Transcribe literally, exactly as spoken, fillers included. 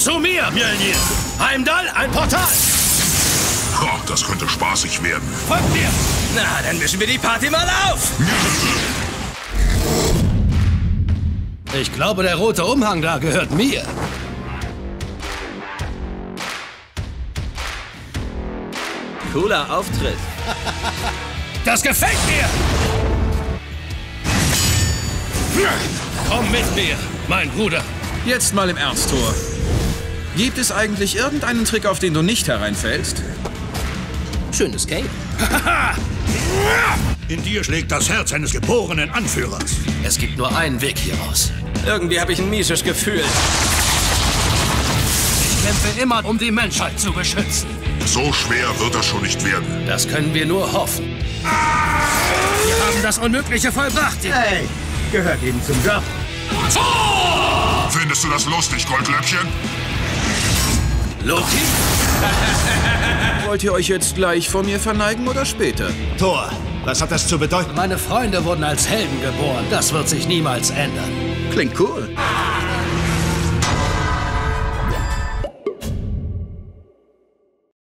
Zu mir, Mjölnir! Heimdall, ein Portal! Oh, das könnte spaßig werden. Folgt mir! Na, dann mischen wir die Party mal auf! Ich glaube, der rote Umhang da gehört mir. Cooler Auftritt. Das gefällt mir! Komm mit mir, mein Bruder. Jetzt mal im Ernst, Thor. Gibt es eigentlich irgendeinen Trick, auf den du nicht hereinfällst? Schönes Cape. In dir schlägt das Herz eines geborenen Anführers. Es gibt nur einen Weg hier raus. Irgendwie habe ich ein mieses Gefühl. Ich kämpfe immer, um die Menschheit zu beschützen. So schwer wird das schon nicht werden. Das können wir nur hoffen. Wir haben das Unmögliche vollbracht. Hey, gehört eben zum Job. Findest du das lustig, Goldlöckchen? Loki? Wollt ihr euch jetzt gleich vor mir verneigen oder später? Thor, was hat das zu bedeuten? Meine Freunde wurden als Helden geboren. Das wird sich niemals ändern. Klingt cool.